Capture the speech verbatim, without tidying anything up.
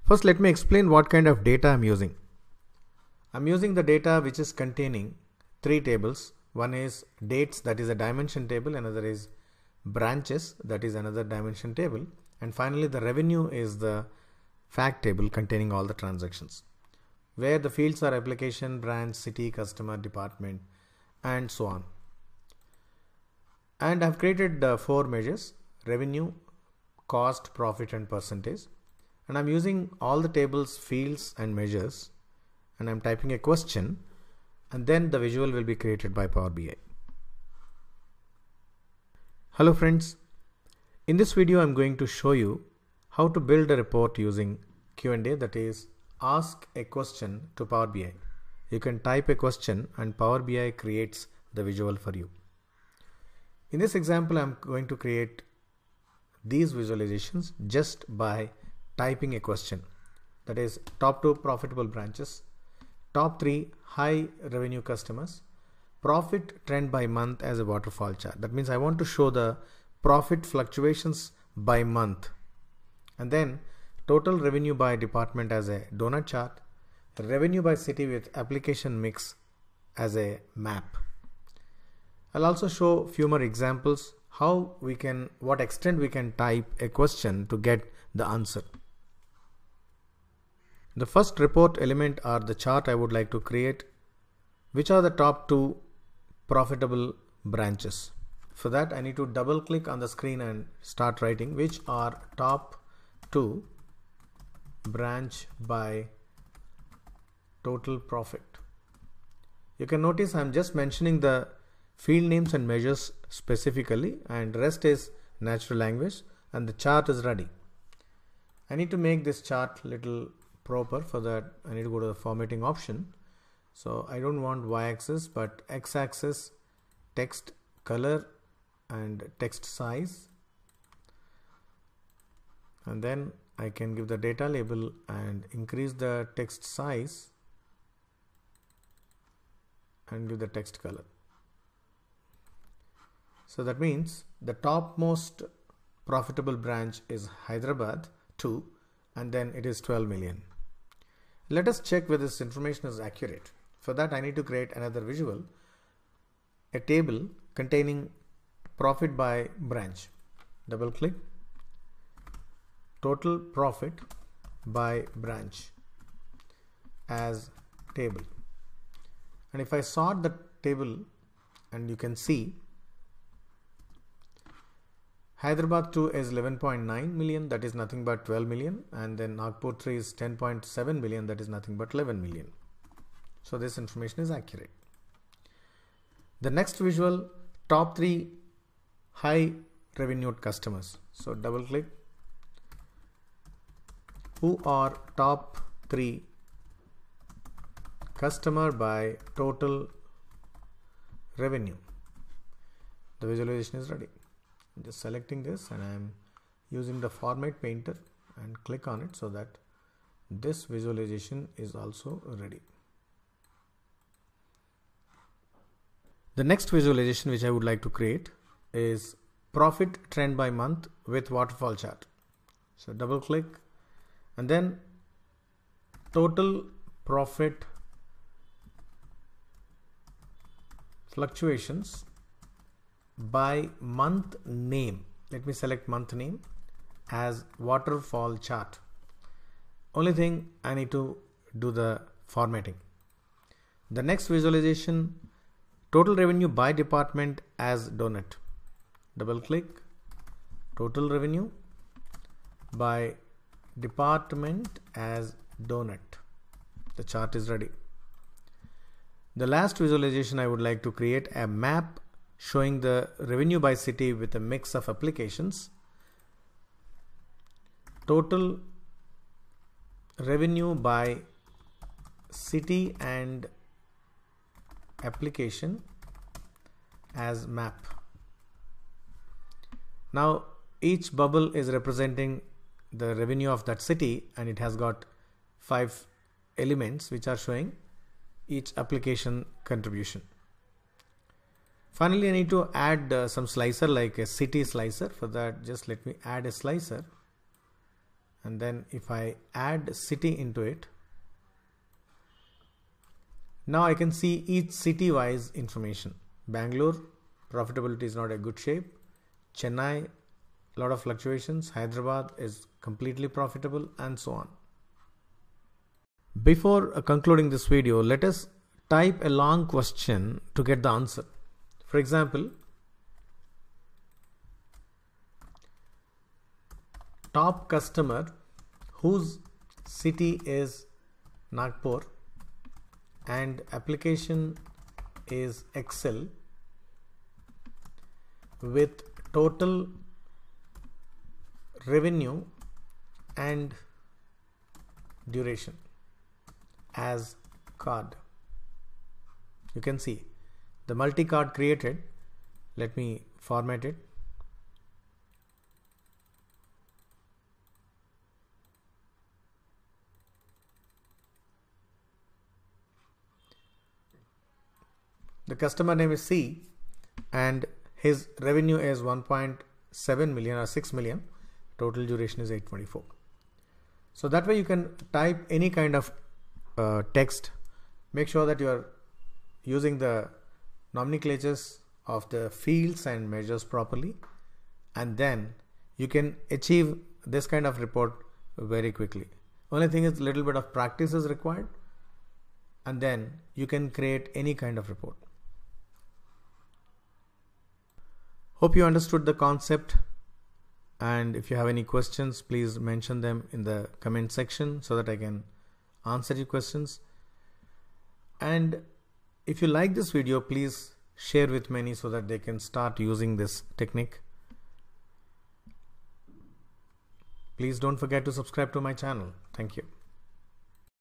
First, let me explain what kind of data I'm using. I'm using the data which is containing three tables. One is dates, that is a dimension table. Another is branches, that is another dimension table. And finally, the revenue is the fact table containing all the transactions, where the fields are application, branch, city, customer, department, and so on. And I've created uh, four measures: revenue, cost, profit, and percentage. And I'm using all the tables, fields, and measures. And I'm typing a question, and then the visual will be created by Power B I. Hello friends, in this video I'm going to show you how to build a report using Q and A, that is, ask a question to Power B I. You can type a question and Power B I creates the visual for you. In this example, I'm going to create these visualizations just by typing a question, that is, top two profitable branches, top three high revenue customers, profit trend by month as a waterfall chart. That means I want to show the profit fluctuations by month, and then total revenue by department as a donut chart, revenue by city with application mix as a map. I'll also show few more examples how we can, what extent we can type a question to get the answer. The first report element or the chart I would like to create, which are the top two profitable branches. For that, I need to double click on the screen and start writing which are top two branch by total profit. You can notice I'm just mentioning the field names and measures specifically, and rest is natural language, and the chart is ready. I need to make this chart little proper. For that, I need to go to the formatting option. So I don't want y-axis but x-axis, text color and text size, and then I can give the data label and increase the text size and give the text color. So that means the topmost profitable branch is Hyderabad two, and then it is twelve million. Let us check whether this information is accurate. For that, I need to create another visual, a table containing profit by branch. Double click, total profit by branch as table. And if I sort the table, and you can see Hyderabad two is eleven point nine million, that is nothing but twelve million, and then Nagpur three is ten point seven million, that is nothing but eleven million. So this information is accurate. The next visual, top three high revenue customers. So double click, who are top three customer by total revenue. The visualization is ready. I'm just selecting this and I am using the format painter and click on it so that this visualization is also ready. The next visualization which I would like to create is profit trend by month with waterfall chart. So double click, and then total profit fluctuations by month name. Let me select month name as waterfall chart. Only thing, I need to do the formatting. The next visualization, total revenue by department as donut. Double click, total revenue by department as donut. The chart is ready. The last visualization, I would like to create a map showing the revenue by city with a mix of applications, total revenue by city and application as map. Now each bubble is representing the revenue of that city, and it has got five elements which are showing each application contribution. Finally, I need to add uh, some slicer like a city slicer. For that, just let me add a slicer and then if I add city into it, now I can see each city wise information. Bangalore, profitability is not a good shape. Chennai, a lot of fluctuations. Hyderabad is completely profitable, and so on. Before uh, concluding this video, let us type a long question to get the answer. For example, top customer whose city is Nagpur and application is Excel with total revenue and duration as card. You can see the multi-card created. Let me format it. The customer name is C and his revenue is one point seven million or six million. Total duration is eight twenty-four. So that way you can type any kind of uh, text. Make sure that you are using the nomenclatures of the fields and measures properly, and then you can achieve this kind of report very quickly. Only thing is, little bit of practice is required, and then you can create any kind of report. Hope you understood the concept, and if you have any questions, please mention them in the comment section so that I can answer your questions. And if you like this video, please share with many so that they can start using this technique. Please don't forget to subscribe to my channel. Thank you.